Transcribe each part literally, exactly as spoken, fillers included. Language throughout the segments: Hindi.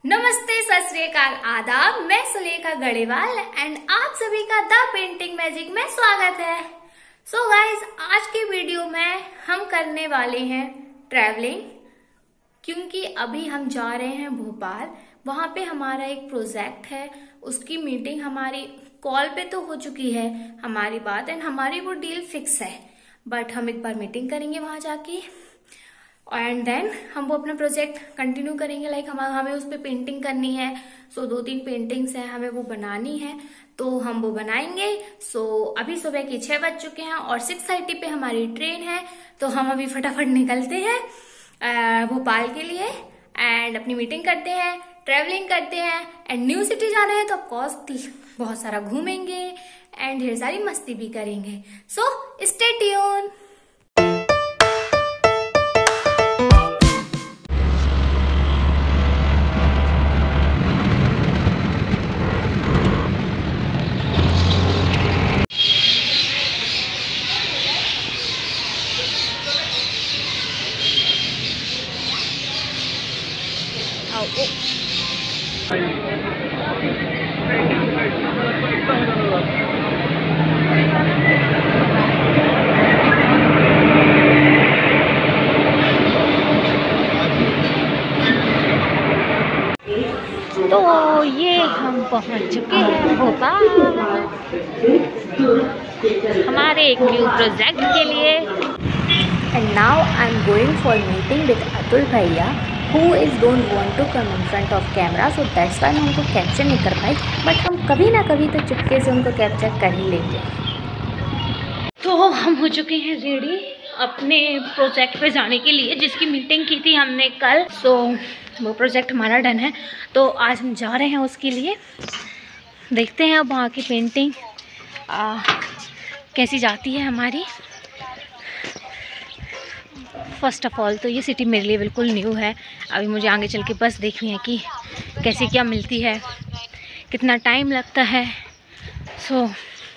नमस्ते, सत श्री अकाल, आदाब। मैं सुलेखा गढ़ेवाल एंड आप सभी का द पेंटिंग मैजिक में स्वागत है। सो so गाइज, आज की वीडियो में हम करने वाले हैं ट्रैवलिंग, क्योंकि अभी हम जा रहे हैं भोपाल। वहां पे हमारा एक प्रोजेक्ट है, उसकी मीटिंग हमारी कॉल पे तो हो चुकी है हमारी बात एंड हमारी वो डील फिक्स है, बट हम एक बार मीटिंग करेंगे वहां जाके एंड देन हम वो अपना प्रोजेक्ट कंटिन्यू करेंगे। लाइक हम हमें उस पर पेंटिंग करनी है। सो so, दो तीन पेंटिंग्स हैं, हमें वो बनानी है, तो हम वो बनाएंगे। सो so, अभी सुबह के छह बज चुके हैं और सिक्स थर्टी पे हमारी ट्रेन है, तो हम अभी फटाफट निकलते हैं भोपाल के लिए एंड अपनी मीटिंग करते हैं, ट्रेवलिंग करते हैं एंड न्यू सिटी जाना है तो ऑफकोर्स बहुत सारा घूमेंगे एंड ढेर सारी मस्ती भी करेंगे। So stay tune. तो ये हम पहुंच चुके हैं भोपाल हमारे एक न्यू प्रोजेक्ट के लिए। And now I am going for meeting with Atul भैया who is don't want to come in front of camera, so that's why हम उनको कैप्चर नहीं कर पाए, बट हम कभी ना कभी तो चुपके से उनको कैप्चर कर ही लेंगे। तो हम हो चुके हैं रेडी अपने प्रोजेक्ट पे जाने के लिए, जिसकी मीटिंग की थी हमने कल। सो वो प्रोजेक्ट हमारा डन है, तो आज हम जा रहे हैं उसके लिए। देखते हैं अब वहाँ की पेंटिंग आ, कैसी जाती है हमारी। फर्स्ट ऑफ ऑल तो ये सिटी मेरे लिए बिल्कुल न्यू है, अभी मुझे आगे चल के बस देखनी है कि कैसी क्या मिलती है, कितना टाइम लगता है। So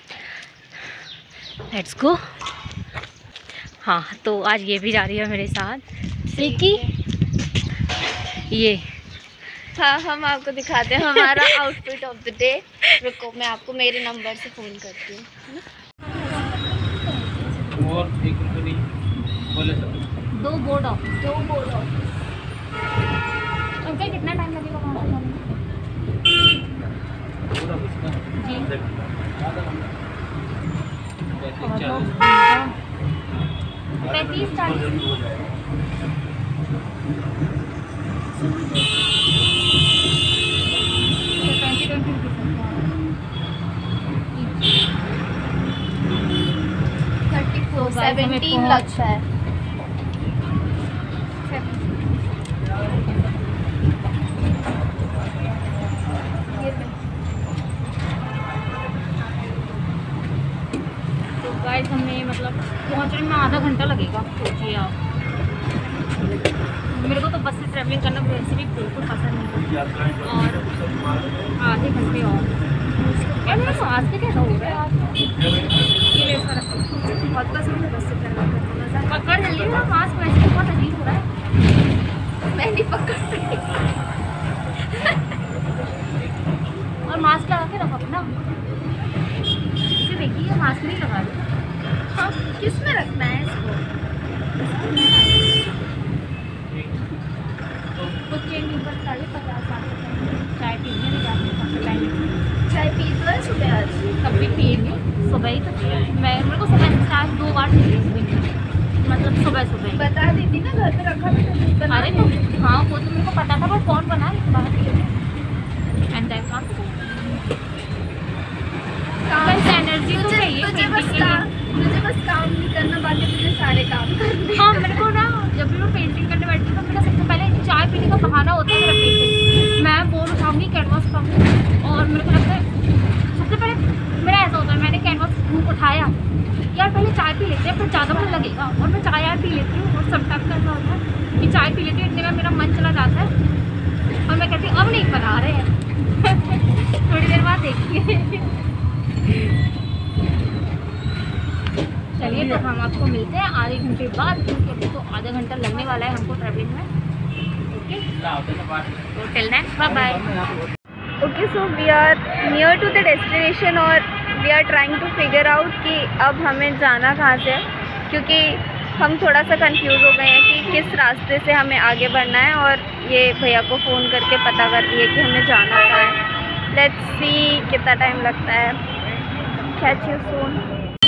let's go. हाँ, तो आज ये भी जा रही है मेरे साथ सिल्की। ये हाँ, हम आपको दिखाते हैं हमारा आउटफिट ऑफ द डे। रुको, मैं आपको मेरे नंबर से फ़ोन करती हूँ। और एक रुपये बोले दो बोर्ड ऑफ दो बोर्ड ऑफ उनका कितना टाइम लगेगा वहाँ पर जाने में? पैंतीस चालीस थर्टी फोर सेवेंटीन लगता है। तो गाइस हमें मतलब पहुंचने में आधा घंटा लगेगा, सोचिए आप। मेरे को तो बस से ट्रैवलिंग करना वैसे भी बिल्कुल पसंद नहीं है, और आधे घंटे और आज के कैसा हो रहा है आज ये वैसा रखो, बहुत पसंद है बस से ट्रैवलिंग करना। पकड़ जल्दी ना, मास्क वैसे तो बहुत अजीब हो रहा है। मैं नहीं पकड़ सकती। और मास्क लगा के रखो अपना, इसे देखिए मास्क नहीं लगा रही। हाँ, किस में रखना है इसको? कुछ चेंज ऊपर साढ़े पचास साठ चाय पीने नहीं जाते टाइम। चाय पी तो है सुबह आज? कभी पिएंगे, सुबह ही तो पिए। मैं मेरे को सुबह से चाय दो बार चाहिए सुबह, मतलब सुबह सुबह। बता देती ना, घर पे रखा था। अरे तो हाँ, वो तो मेरे को पता था, पर कौन बनाए बाहर एंड दैट काम एनर्जी तो चाहिए। मुझे बस काम मुझे बस काम नहीं करना, बाकी मुझे सारे काम करने। हाँ, मेरे को ना जब भी मैं पेंटिंग करने बैठती हूँ तो मेरा सबसे पहले चाय पीने का बहाना होता है मेरा पेंटिंग। मैं बोर्ड उठाऊंगी, कैनवास उठाऊंगी, और मेरे को लगता है सबसे पहले मेरा ऐसा होता है, मैंने कैनवास उठाया यार, पहले चाय पी लेते हैं, फिर ज़्यादा मन लगेगा, और मैं चाय यार पी लेती हूँ। और सब टाइम ऐसा होता है कि चाय पी लेती हूँ, इतने में मेरा मन चला जाता है और मैं कहती हूँ अब नहीं बना रहे हैं। थोड़ी देर बाद देखिए। चलिए, तो हम आपको मिलते हैं आधे घंटे बाद, क्योंकि अभी तो आधा घंटा लगने वाला है हमको ट्रैवलिंग में। Okay, till then bye bye. Okay, so we are near to the destination और we are trying to figure out कि अब हमें जाना कहाँ से है, क्योंकि हम थोड़ा सा कंफ्यूज हो गए हैं कि किस रास्ते से हमें आगे बढ़ना है। और ये भैया को फ़ोन करके पता कर दिए कि हमें जाना कहाँ है। लेट्स सी कितना टाइम लगता है। Catch you soon.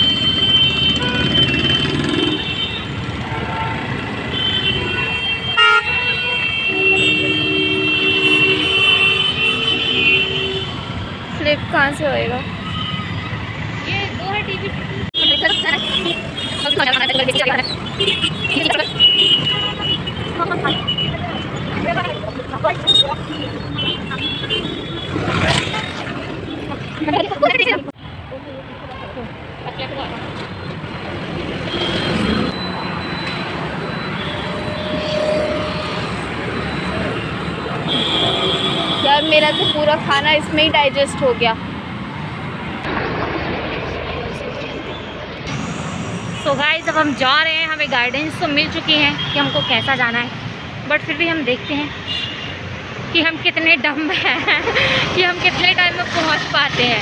फ्लिप कहाँ से होएगा? ये दो है टिकट। यार मेरा तो पूरा खाना इसमें ही डाइजेस्ट हो गया। सो गाइस, अब हम जा रहे हैं। हमें गाइडेंस तो मिल चुकी है कि हमको कैसा जाना है, बट फिर भी हम देखते हैं कि हम कितने डम हैं कि हम कितने टाइम में पहुंच पाते हैं।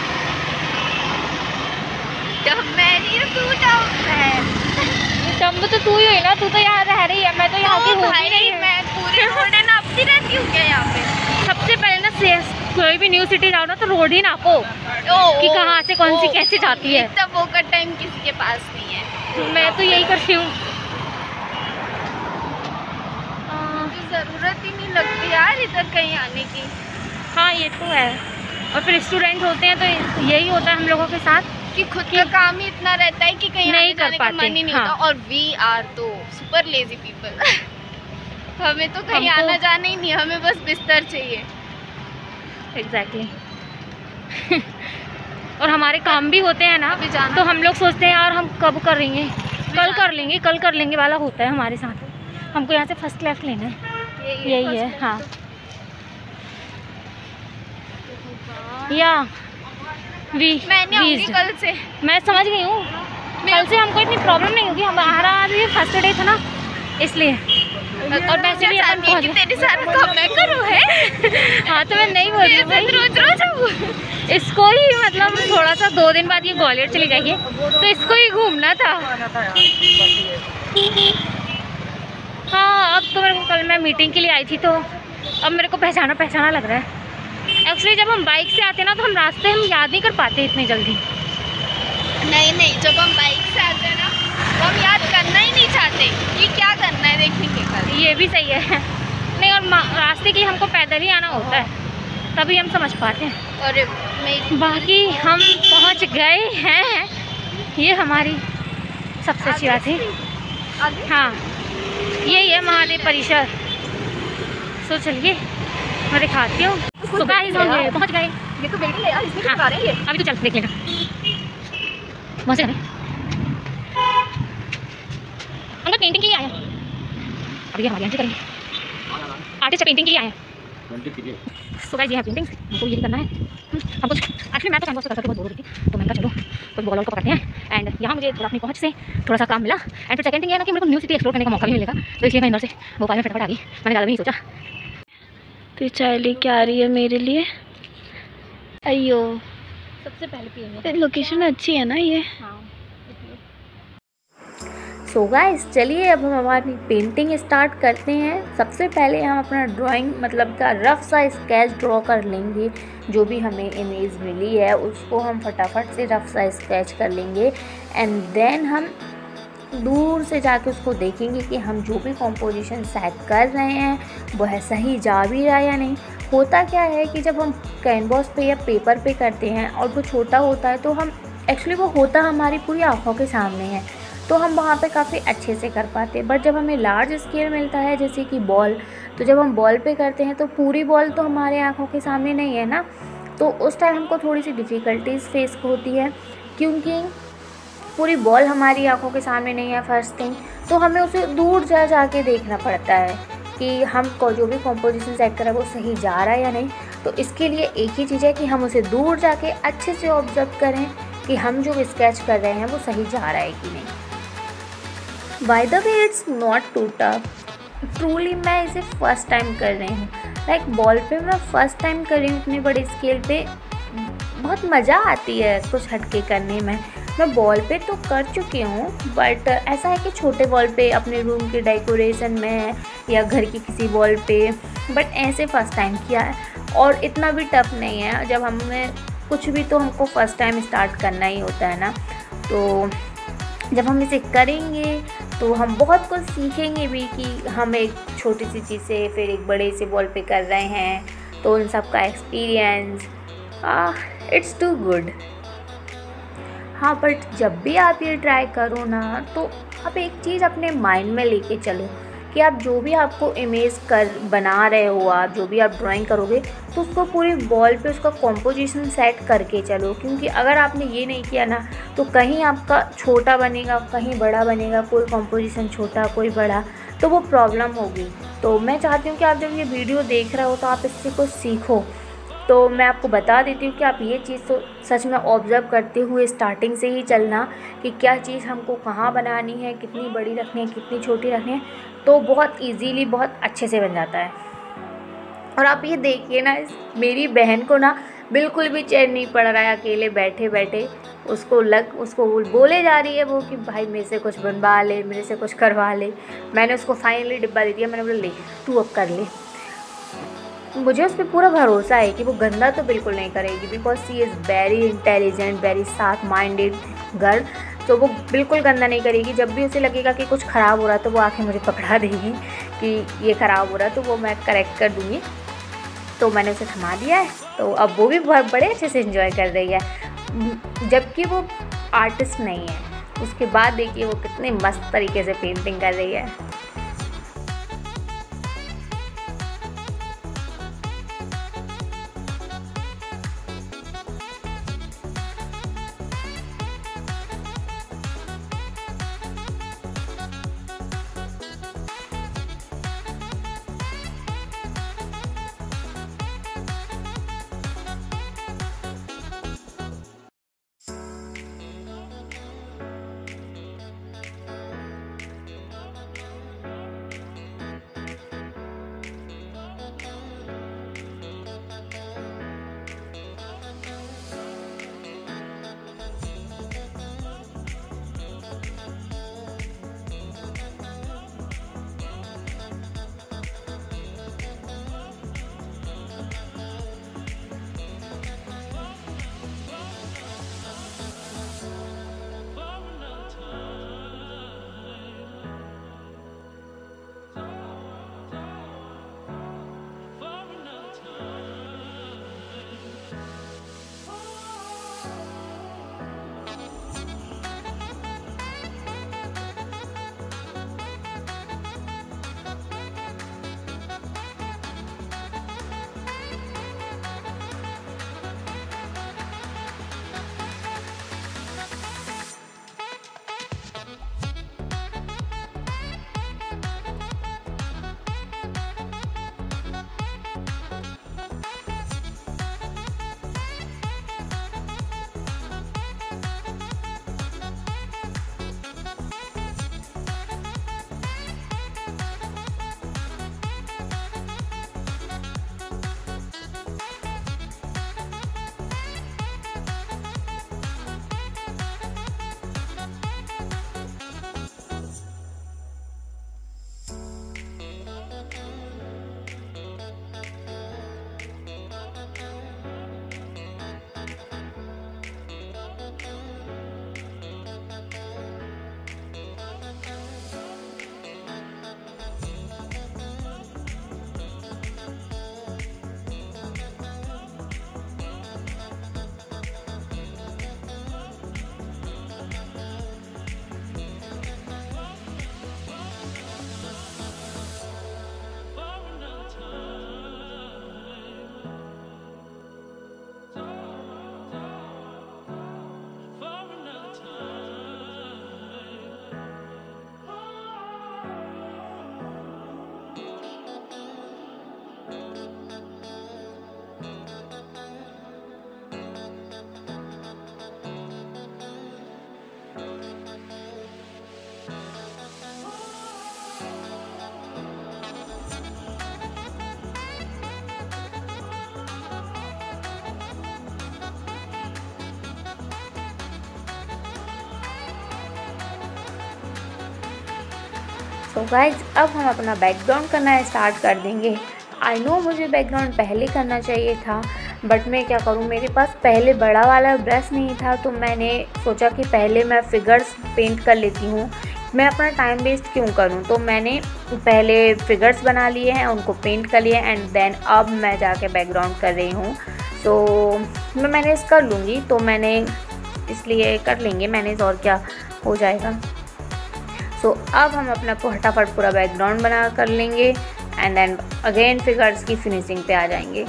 डम मैं नहीं, तू डम है। डम तो तू ही है ना, तू तो यहाँ रह रही है, मैं तो यहाँ की हूँ ही नहीं। मैं पूरे रोड है नापती रहती हूँ क्या यहाँ पे? सबसे पहले ना कोई भी न्यू सिटी जाओ ना तो रोड ही नापो कि कहाँ से कौन सी कैसे जाती है। इतना वो का टाइम किसी के पास नहीं है। मैं तो यही करती हूँ। ज़रूरत ही नहीं लगती यार इधर कहीं आने की। हाँ ये तो है, और फिर स्टूडेंट होते हैं तो यही होता है हम लोगों के साथ कि खुद का काम ही इतना रहता है कि कहीं नहीं कर पाते, मन ही नहीं हाँ। होता। और वी आर तो सुपर लेजी पीपल। हमें तो कहीं आना जाना ही नहीं, हमें बस बिस्तर चाहिए। Exactly exactly. और हमारे काम भी होते हैं ना, तो हम लोग सोचते हैं यार हम कब करेंगे, कल कर लेंगे कल कर लेंगे वाला होता है हमारे साथ। हमको यहाँ से फर्स्ट लेफ्ट लेना है, यही, यही है। हाँ या वी मैं नहीं आऊंगी कल से। मैं समझ गई हूँ, कल से हमको इतनी प्रॉब्लम नहीं होगी। हमारा आज ये फर्स्ट डे था ना इसलिए, और वैसे भी अपन पहुंच गए। तेरे साथ काम मैं करूँ है। हाँ तो मैं नहीं बोल रही हूँ रोज रोज इसको ही, मतलब थोड़ा सा दो दिन बाद ये ग्वालियर चली जाएगी तो इसको ही घूमना था। हाँ अब तो मेरे को, कल मैं मीटिंग के लिए आई थी तो अब मेरे को पहचाना पहचाना लग रहा है। एक्चुअली जब हम बाइक से आते हैं ना तो हम रास्ते हम याद नहीं कर पाते इतनी जल्दी। नहीं नहीं, जब हम बाइक से आते हैं ना तो हम याद करना ही नहीं चाहते कि क्या करना है, देखेंगे कल। ये भी सही है। नहीं, और रास्ते के लिए हमको पैदल ही आना होता है, तभी हम समझ पाते हैं। और मैं बाकी हम पहुंच गए हैं, ये हमारी सबसे अच्छी बात है। हाँ यही है महादेव परिसर। सो चलिए मैं दिखाती हूँ। तो गाइस हम गए, पहुँच गए। ये तो बिल्डिंग है यार, इसमें हाँ, दिखा रहे हैं ये। अभी तो चल देख लेना। वहाँ से अंदर पेंटिंग के लिए आया, अभी हमारी एंट्री करेंगे। आर्टिस्ट पेंटिंग के लिए आया। सो गाइस ये है पेंटिंग, हमको यही करना है। हमको एक्चुअली मैं तो कैनवास पे करके बहुत बोर हो रही थी, तो मैंने कहा चलो कुछ बॉल वॉल को पकड़ते हैं। एंड यहाँ मुझे थोड़ा अपनी पहुँच से थोड़ा सा काम मिला। एंड फिर सेकंड थिंग है ना कि मेरे को न्यू सिटी एक्सप्लोर करने का मौका भी मिलेगा, तो इसलिए मैं इंदौर से भोपाल में फटाफट आ गई। मैंने ज़्यादा भी नहीं सोचा। तो चाय लेके आ रही है मेरे लिए। अयो सबसे पहले पिएंगे। लोकेशन अच्छी है ना ये। हाँ सो गाइस चलिए अब हम हमारी पेंटिंग स्टार्ट करते हैं। सबसे पहले हम अपना ड्राइंग मतलब का रफ सा स्केच ड्रॉ कर लेंगे। जो भी हमें इमेज मिली है उसको हम फटाफट से रफ सा स्केच कर लेंगे। एंड देन हम दूर से जाके उसको देखेंगे कि हम जो भी कॉम्पोजिशन सेट कर रहे हैं वो है सही जा भी रहा है या नहीं। होता क्या है कि जब हम कैनवास पे या पेपर पे करते हैं और वो छोटा होता है तो हम एक्चुअली वो होता हमारी पूरी आँखों के सामने है, तो हम वहाँ पे काफ़ी अच्छे से कर पाते हैं। बट जब हमें लार्ज स्केल मिलता है जैसे कि बॉल, तो जब हम बॉल पे करते हैं तो पूरी बॉल तो हमारे आँखों के सामने नहीं है ना, तो उस टाइम हमको थोड़ी सी डिफ़िकल्टीज फेस होती है क्योंकि पूरी बॉल हमारी आँखों के सामने नहीं है फर्स्ट थिंग। तो हमें उसे दूर जा जा के देखना पड़ता है कि हम को जो भी कॉम्पोजिशन सेट करें वो सही जा रहा है या नहीं। तो इसके लिए एक ही चीज़ है कि हम उसे दूर जाके अच्छे से ऑब्जर्व करें कि हम जो स्केच कर रहे हैं वो सही जा रहा है कि नहीं। By the way it's not too tough, truly मैं इसे फर्स्ट टाइम कर रही हूँ। लाइक बॉल पे मैं फ़र्स्ट टाइम कर रही हूँ इतने बड़े स्केल पे। बहुत मज़ा आती है कुछ हटके करने में। मैं बॉल पे तो कर चुकी हूँ, बट ऐसा है कि छोटे बॉल पे अपने रूम के डेकोरेशन में या घर की किसी बॉल पे, बट ऐसे फ़र्स्ट टाइम किया है। और इतना भी टफ नहीं है, जब हमें कुछ भी तो हमको फ़र्स्ट टाइम स्टार्ट करना ही होता है ना। तो जब हम इसे करेंगे तो हम बहुत कुछ सीखेंगे भी कि हम एक छोटी सी चीज़ से फिर एक बड़े से बॉल पे कर रहे हैं, तो उन सब का एक्सपीरियंस इट्स टू गुड। हाँ, बट जब भी आप ये ट्राई करो ना, तो आप एक चीज़ अपने माइंड में लेके चलो कि आप जो भी आपको इमेज कर बना रहे हो, आप जो भी आप ड्राइंग करोगे तो उसको पूरी बॉल पे उसका कॉम्पोजिशन सेट करके चलो। क्योंकि अगर आपने ये नहीं किया ना, तो कहीं आपका छोटा बनेगा, कहीं बड़ा बनेगा, कोई कॉम्पोजिशन छोटा कोई बड़ा, तो वो प्रॉब्लम होगी। तो मैं चाहती हूँ कि आप जब ये वीडियो देख रहे हो तो आप इससे कुछ सीखो। तो मैं आपको बता देती हूँ कि आप ये चीज़ तो सच में ऑब्ज़र्व करते हुए स्टार्टिंग से ही चलना कि क्या चीज़ हमको कहाँ बनानी है, कितनी बड़ी रखनी है, कितनी छोटी रखनी है, तो बहुत इजीली बहुत अच्छे से बन जाता है। और आप ये देखिए ना, मेरी बहन को ना बिल्कुल भी चैन नहीं पड़ रहा है, अकेले बैठे बैठे उसको लग उसको बोले जा रही है वो कि भाई मेरे से कुछ बनवा ले, मेरे से कुछ करवा ले। मैंने उसको फाइनली डिब्बा दे दिया। मैंने बोला ले तू अब कर ले। मुझे उस पर पूरा भरोसा है कि वो गंदा तो बिल्कुल नहीं करेगी, because she is very intelligent, very sharp minded girl. तो वो बिल्कुल गंदा नहीं करेगी। जब भी उसे लगेगा कि कुछ ख़राब हो रहा है तो वो आके मुझे पकड़ा देगी कि ये ख़राब हो रहा है, तो वो मैं करेक्ट कर दूँगी। तो मैंने उसे थमा दिया है, तो अब वो भी बहुत बड़े अच्छे से एंजॉय कर रही है, जबकि वो आर्टिस्ट नहीं है। उसके बाद देखिए वो कितने मस्त तरीके से पेंटिंग कर रही है। सो गाइज अब हम अपना बैकग्राउंड करना स्टार्ट कर देंगे। आई नो मुझे बैकग्राउंड पहले करना चाहिए था, बट मैं क्या करूँ, मेरे पास पहले बड़ा वाला ब्रश नहीं था, तो मैंने सोचा कि पहले मैं फिगर्स पेंट कर लेती हूँ, मैं अपना टाइम वेस्ट क्यों करूँ। तो मैंने पहले फिगर्स बना लिए हैं, उनको पेंट कर लिए एंड देन अब मैं जाके बैकग्राउंड कर रही हूँ। तो मैं मैनेज कर लूँगी, तो मैंने इसलिए कर लेंगे मैनेज, और क्या हो जाएगा। सो so, अब हम अपना फटाफट पूरा बैकग्राउंड बना कर लेंगे एंड देन अगेन फिगर्स की फिनिशिंग पे आ जाएंगे।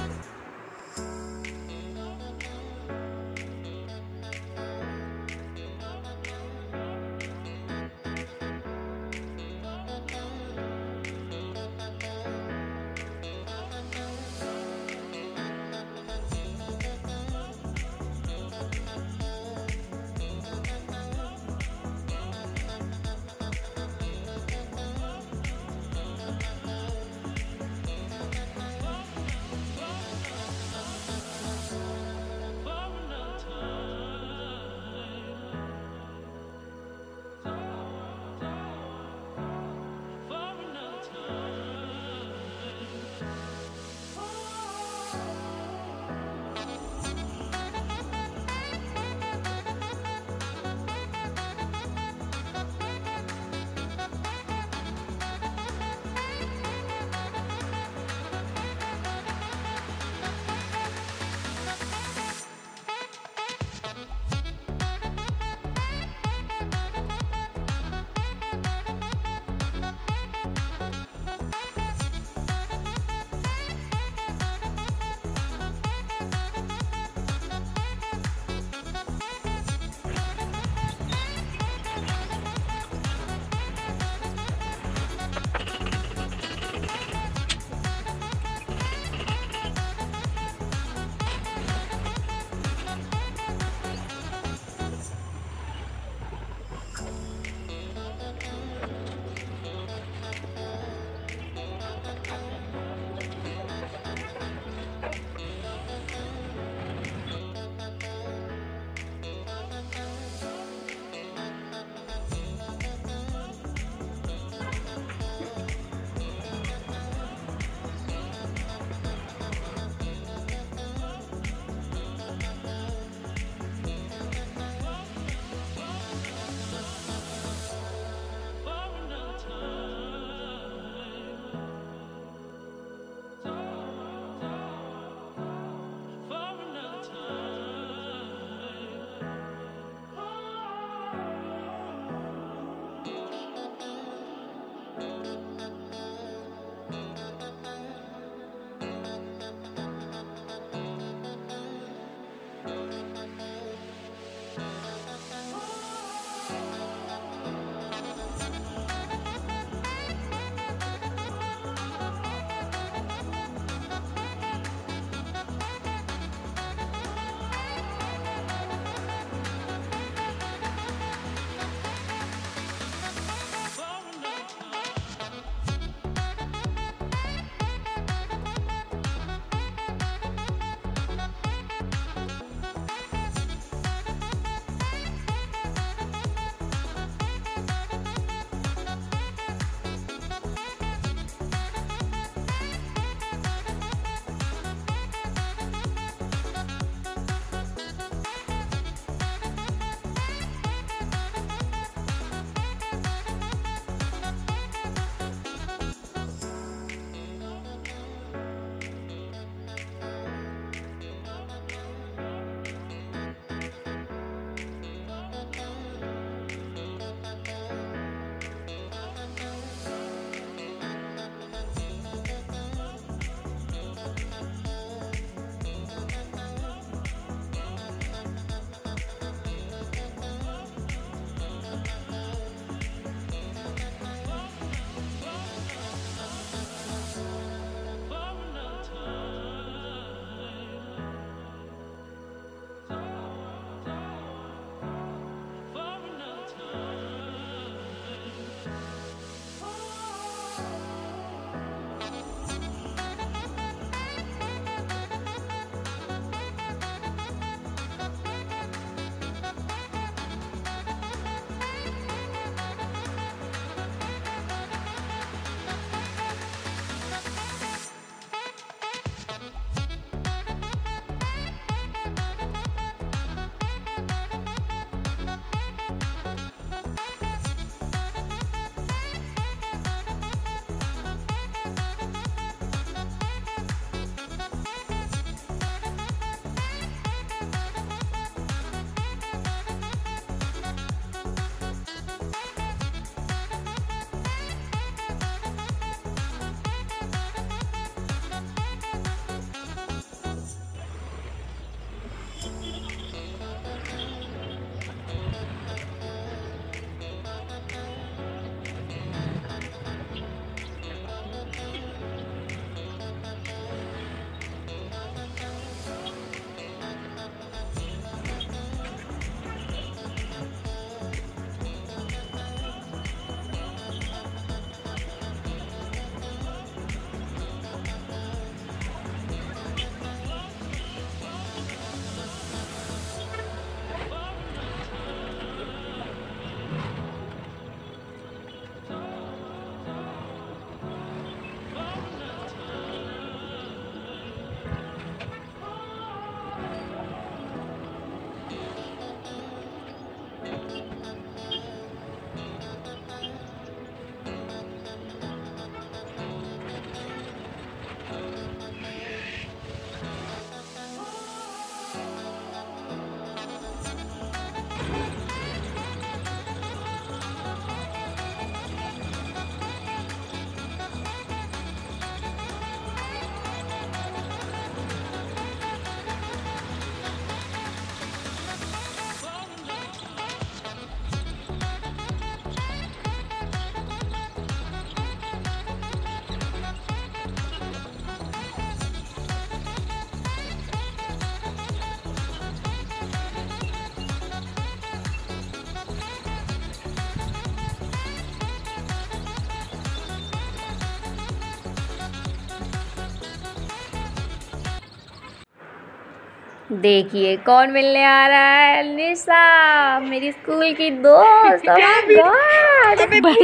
देखिए कौन मिलने आ रहा है, निशा, मेरी स्कूल की दोस्त। oh my God!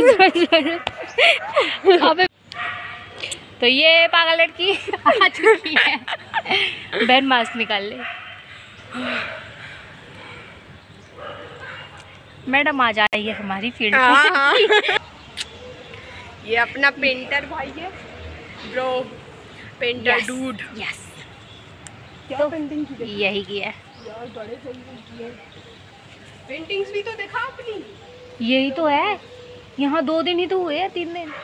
अबे तो ये पागल लड़की आ चुकी है। बहन मास्क निकाल ले। मैडम आ जाइए हमारी फील्ड में। ये अपना पेंटर भाई है ब्रो, पेंटर डूड। यस, क्या पेंटिंग की है? यही की है यार, बड़े सही की है। पेंटिंग्स भी तो देखा अपनी। यही तो है। यहाँ दो दिन ही तो हुए हैं, तीन दिन।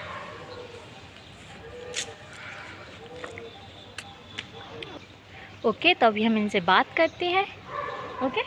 ओके, तो अभी हम इनसे बात करते हैं। ओके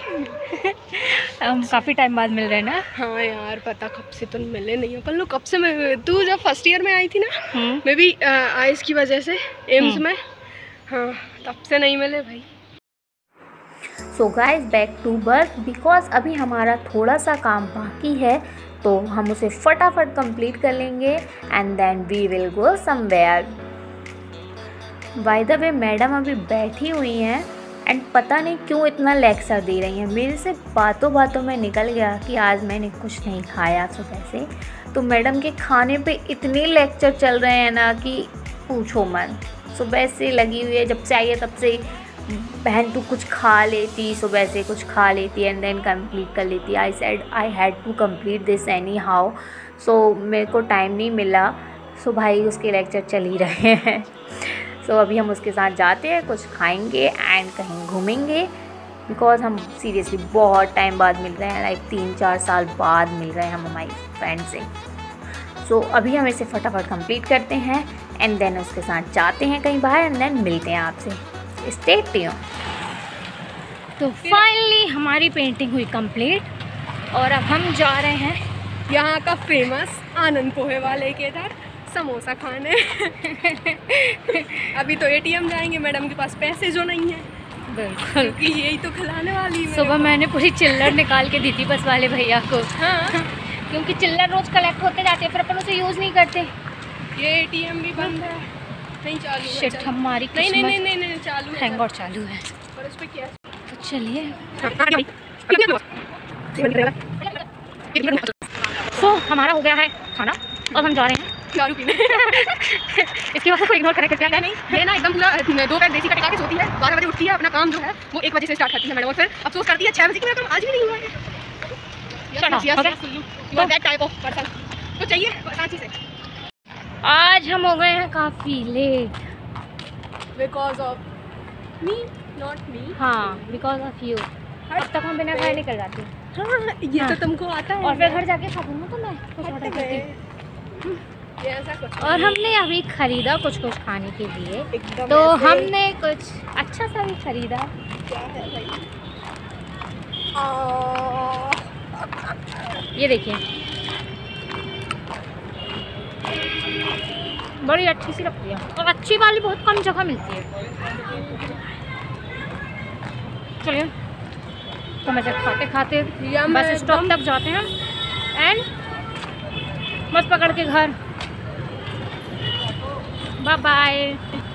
हम काफ़ी टाइम बाद मिल रहे हैं ना। हाँ यार, पता कब से तो मिले नहीं हो। कल कब से मैं, तू जब फर्स्ट ईयर में आई थी ना, मैं भी आइस की वजह से एम्स में, हाँ तब से नहीं मिले भाई। So guys, back to work, because अभी हमारा थोड़ा सा काम बाकी है, तो हम उसे फटाफट कंप्लीट कर लेंगे and then we will go somewhere. By the way, madam अभी बैठी हुई हैं एंड पता नहीं क्यों इतना लेक्चर दे रही हैं। मेरे से बातों बातों में निकल गया कि आज मैंने कुछ नहीं खाया सुबह से, तो मैडम के खाने पे इतने लेक्चर चल रहे हैं ना कि पूछो मत। सुबह से लगी हुई है, जब चाहिए तब से, बहन तू कुछ खा लेती, सुबह से कुछ खा लेती एंड देन कंप्लीट कर लेती। I said I had to complete this anyhow, so मेरे को टाइम नहीं मिला। सो भाई उसके लेक्चर चल ही रहे हैं। सो so, अभी हम उसके साथ जाते हैं, कुछ खाएंगे एंड कहीं घूमेंगे, बिकॉज हम सीरियसली बहुत टाइम बाद मिल रहे हैं, लाइक तीन चार साल बाद मिल रहे हैं हम हमारी फ्रेंड से। सो so, अभी हम इसे फटाफट कंप्लीट करते हैं एंड देन उसके साथ जाते हैं कहीं बाहर एंड देन मिलते हैं आपसे। Stay tuned. तो फाइनली हमारी पेंटिंग हुई कंप्लीट और अब हम जा रहे हैं यहाँ का फेमस आनंद पोहे वाले के इधर समोसा खाने। अभी तो एटीएम जाएंगे, मैडम के पास पैसे जो नहीं है, बिल्कुल, क्योंकि यही तो खिलाने वाली है। सुबह मैंने पूरी चिल्लर निकाल के दी थी बस वाले भैया को। हाँ, क्योंकि चिल्लर रोज कलेक्ट होते जाते हैं, फिर अपन उसे यूज़ नहीं करते। ये एटीएम भी बंद है, नहीं चालू है। शिट, हमारी नहीं नहीं नहीं नहीं नहीं चालू है, थैंक गॉड चालू है। पर उस पे क्या? तो चलिए, तो हमारा हो गया है खाना और हम जा रहे हैं दारू पीने। इसकी वजह को इग्नोर करें क्या? नहीं, ये ना एकदम पूरा दो पैर देसी का टिका के सोती है, बारह बजे उठती है, अपना काम जो है वो एक बजे से स्टार्ट करती है मैडम, और फिर अफसोस करती है छह बजे कि मेरा काम आज भी नहीं हुआ है। तो चाहिए सांची से। आज हम हो गए हैं काफ़ी late because of me, not me. हाँ, बिकॉज ऑफ यू। अब तक हम बिना खाए निकल जाते हैं। हाँ, ये हाँ। तो तुमको आता है। और फिर घर जाके खा दूँगा तो मैं कुछ ऑर्डर करती। ये ऐसा कुछ और हमने अभी खरीदा कुछ कुछ खाने के लिए, एकदम तो ऐसे- हमने कुछ अच्छा सा भी खरीदा। क्या है भाई? आ, ये देखिए, बड़ी अच्छी सी लगती है और अच्छी वाली बहुत कम जगह मिलती है। चलिए, तो मैं जब खाते खाते बस स्टॉप तक जाते हैं एंड बस पकड़ के घर। Bye bye.